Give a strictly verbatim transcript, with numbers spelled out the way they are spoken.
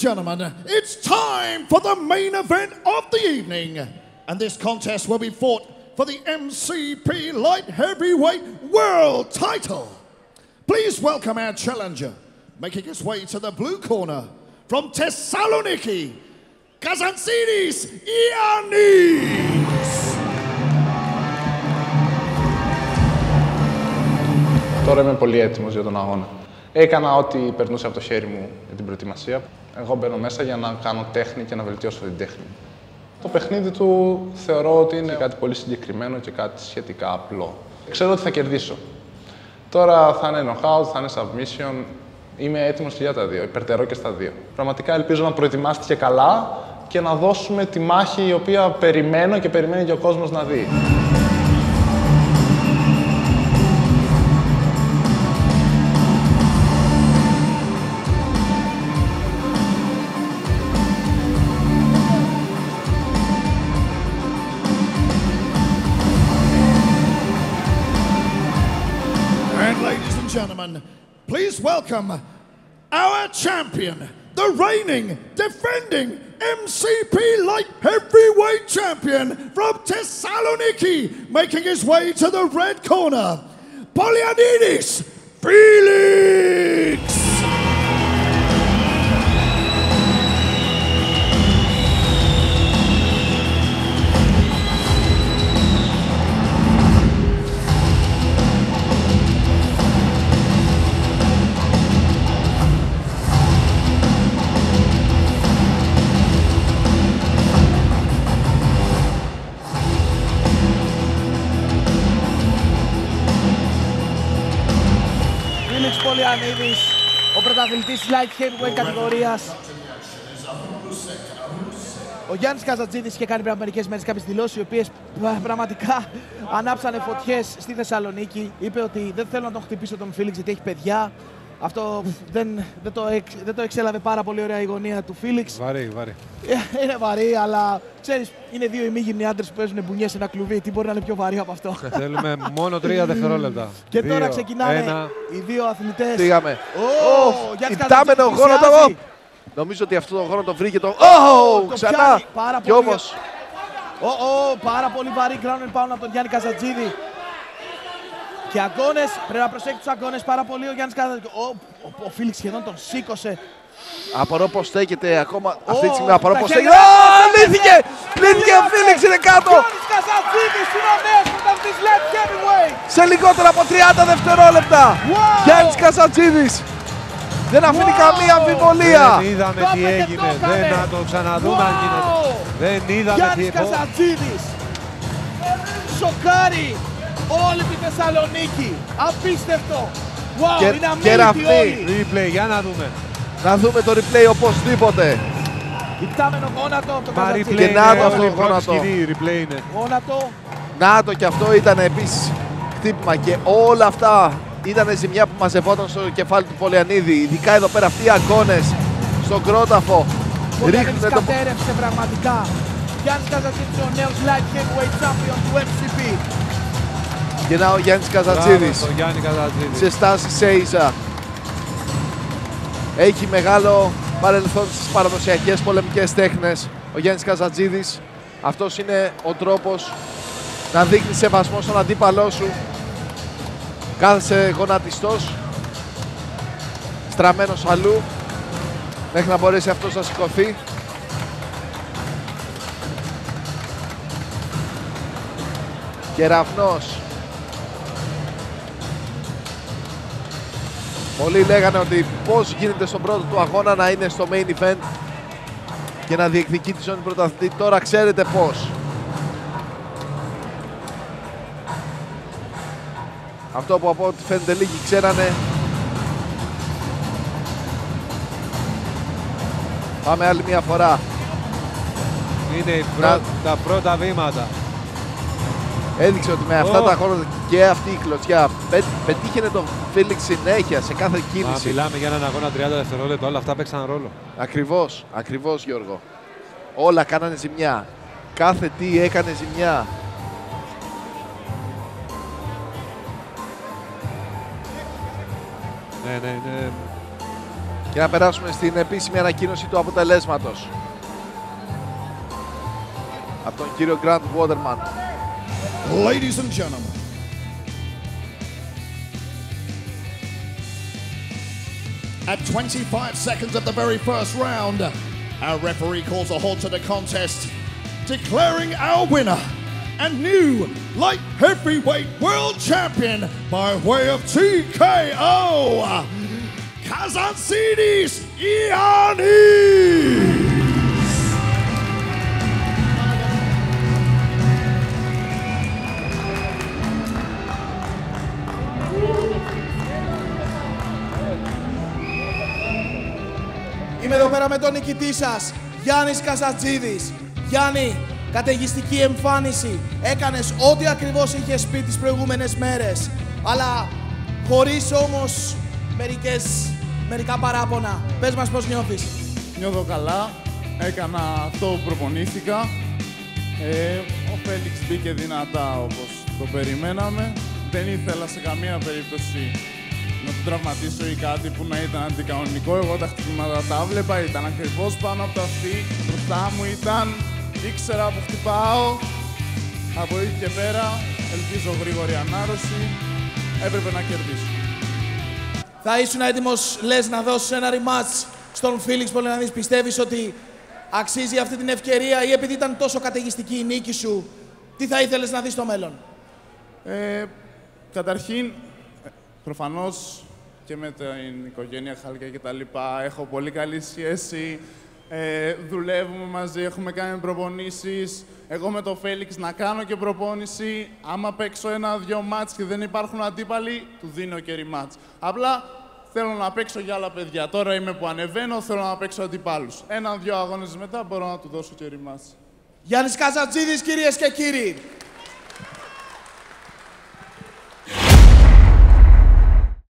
gentlemen, it's time for the main event of the evening. And this contest will be fought for the M C P Light Heavyweight World title. Please welcome our challenger, making his way to the blue corner, from Thessaloniki, Kazantzidis Ioannis. Τώρα είμαι πολύ έτοιμος για τον αγώνα. Έκανα ό,τι περνούσε από το χέρι μου για την προετοιμασία. Εγώ μπαίνω μέσα για να κάνω τέχνη και να βελτιώσω την τέχνη. Το παιχνίδι του θεωρώ ότι είναι κάτι πολύ συγκεκριμένο και κάτι σχετικά απλό. Ξέρω ότι θα κερδίσω. Τώρα θα είναι knockout, θα είναι submission. Είμαι έτοιμος και για τα δύο, υπερτερώ και στα δύο. Πραγματικά ελπίζω να προετοιμάστηκε καλά και να δώσουμε τη μάχη η οποία περιμένω και περιμένει και ο κόσμος να δει. Gentlemen, please welcome our champion, the reigning, defending M C P Light Heavyweight Champion from Thessaloniki, making his way to the red corner, Polianides Felix! Πολιανίδης, ο πρωταθλητής της Light Heavyweight κατηγορίας. Ο Γιάννης Καζατζίδης είχε κάνει πριν από μερικές μέρες κάποιες δηλώσεις οι οποίες πραγματικά ανάψανε φωτιές στη Θεσσαλονίκη. Είπε ότι δεν θέλω να τον χτυπήσω τον Φίλιξ γιατί έχει παιδιά. Αυτό δεν, δεν, το, εξ, δεν το εξέλαβε πάρα πολύ ωραία η γωνία του Φίλιξ. Βαρύ, βαρύ. Είναι βαρύ, αλλά ξέρεις, είναι δύο ημίγυμνοι άντρες που παίζουν μπουνιές σε ένα κλουβί. Τι μπορεί να είναι πιο βαρύ από αυτό. Θέλουμε μόνο τρία δευτερόλεπτα. Και δύο, τώρα ξεκινάνε ένα. οι δύο αθλητές. Πήγαμε. Oh, Υπτάμενο γόνατο. Νομίζω ότι αυτό το γόνο το βρήκε το... Oh, ξανά. Κι όμως. Oh, oh, πάρα πολύ βαρύ ground and pound από τον Γιάννη Καζατζίδη. Και αγώνες, πρέπει να προσέξει τους αγώνες πάρα πολύ ο Γιάννης Καζατζίδης. Ο, ο, ο Φίλιξ σχεδόν τον σήκωσε. Απορώ πως στέκεται ακόμα oh, αυτή τη στιγμή. Απορώ πως στέκεται. Oh, λύθηκε! Λύθηκε ο Φίλιξ, είναι κάτω! Ο Γιάννης Καζατζίδης είναι ο νέος πρωταθλητής Light Heavyweight. Σε λιγότερα από τριάντα δευτερόλεπτα. Wow. Γιάννης Καζατζίδης. Δεν αφήνει wow. καμία αμφιβολία. Δεν είδαμε το τι έγινε. Δεν να το ξαναδούμε wow. αν γίνεται. Δεν είδαμε Γιάννης τι έγινε. Καζατζίδης. Σοκάρει όλη τη Θεσσαλονίκη. Απίστευτο. Wow, και, είναι αμήλυτοι όλοι. Replay, για να δούμε. Να δούμε το replay οπωσδήποτε. Υπτάμενο γόνατο το Καζατζίδη. Και να το αυτό το γόνατο. Replay είναι. Γόνατο. Να το και αυτό ήταν επίσης χτύπημα και όλα αυτά ήταν ζημιά που μαζευόταν στο κεφάλι του Πολιανίδη. Ειδικά εδώ πέρα αυτοί οι αγώνες στον κρόταφο. Πολιανίδης κατέρευσε το... πραγματικά. Γιάννης Καζατζίδης ο νέος Light Heavyweight Champion του M C P. Και να ο Γιάννης Καζατζίδης σε στάση Σέιζα. Έχει μεγάλο παρελθόν στις παραδοσιακές πολεμικές τέχνες ο Γιάννης Καζατζίδης. Αυτός είναι ο τρόπος να δείχνει σεβασμό στον αντίπαλό σου. Κάθεσαι γονατιστός, στραμμένος αλλού, μέχρι να μπορέσει αυτός να σηκωθεί. Κεραυνός. Πολλοί λέγανε ότι πώς γίνεται στον πρώτο του αγώνα να είναι στο main event και να διεκδικεί τη ζώνη πρωταθλητή. Τώρα ξέρετε πώς. Αυτό που από ό,τι φαίνεται λίγοι ξέρανε. Πάμε άλλη μια φορά. Είναι πρω... να... τα πρώτα βήματα. Έδειξε ότι με αυτά oh. τα χρόνια και αυτή η κλωτσιά πε, πετύχαινε τον Φίλιξ συνέχεια σε κάθε κίνηση. Μα, μιλάμε για έναν αγώνα τριάντα δευτερόλεπτα, όλα αυτά παίξαν ρόλο. Ακριβώς, ακριβώς Γιώργο. Όλα κάνανε ζημιά. Κάθε τι έκανε ζημιά. Ναι, ναι, ναι. Και να περάσουμε στην επίσημη ανακοίνωση του αποτελέσματος από τον κύριο Grant Waterman. Ladies and gentlemen, at twenty-five seconds of the very first round, our referee calls a halt to the contest, declaring our winner and new light heavyweight world champion by way of T K O, Kazantzidis Ioannis. Είμαι εδώ πέρα με τον νικητή σας, Γιάννης Καζαντζίδης. Γιάννη, καταιγιστική εμφάνιση. Έκανες ό,τι ακριβώς είχες πει τις προηγούμενες μέρες. Αλλά χωρίς όμως μερικές, μερικά παράπονα. Πες μας πώς νιώθεις. Νιώθω καλά. Έκανα αυτό που προπονήθηκα. Ε, ο Φέλιξ μπήκε δυνατά όπως το περιμέναμε. Δεν ήθελα σε καμία περίπτωση να τον τραυματίσω ή κάτι που να ήταν αντικανονικό. Εγώ τα χτυπήματα τα βλέπα, ήταν ακριβώς πάνω από το αυτί. Μπροστά μου ήταν, ήξερα που χτυπάω. Από εκεί και πέρα, ελπίζω γρήγορη ανάρρωση. Έπρεπε να κερδίσω. Θα ήσουν έτοιμος, λες, να δώσεις ένα rematch στον Φίλιξ Πολυνανίδης. Πιστεύεις ότι αξίζει αυτή την ευκαιρία ή επειδή ήταν τόσο καταιγιστική η νίκη σου, τι θα ήθελες να δεις στο μέλλον? Ε, καταρχήν, προφανώς και με την οικογένεια Χάλκια και τα λοιπά, έχω πολύ καλή σχέση. Ε, δουλεύουμε μαζί, έχουμε κάνει προπονήσεις. Εγώ με το Φέλιξ να κάνω και προπόνηση. Άμα παίξω ένα-δυο μάτς και δεν υπάρχουν αντίπαλοι, του δίνω και rematch. Απλά θέλω να παίξω για άλλα παιδιά. Τώρα είμαι που ανεβαίνω, θέλω να παίξω αντιπάλους. Ένα-δυο αγώνες μετά μπορώ να του δώσω και rematch. Γιάννης Καζαντζίδης, κυρίες και κύριοι.